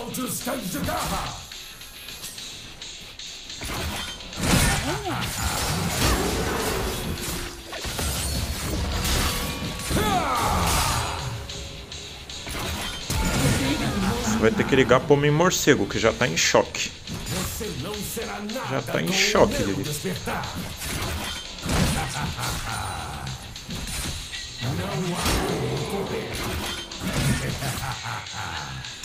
Solte os cães de garra! Você vai ter que ligar pro Homem Morcego, que já tá em choque. Você não será nada. Já tá em choque, Lili. Lili. Não há como correr.